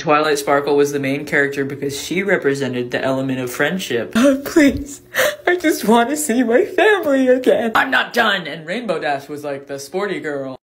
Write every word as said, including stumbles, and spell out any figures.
Twilight Sparkle was the main character because she represented the element of friendship. Oh, please. I just want to see my family again. I'm not done. And Rainbow Dash was like the sporty girl.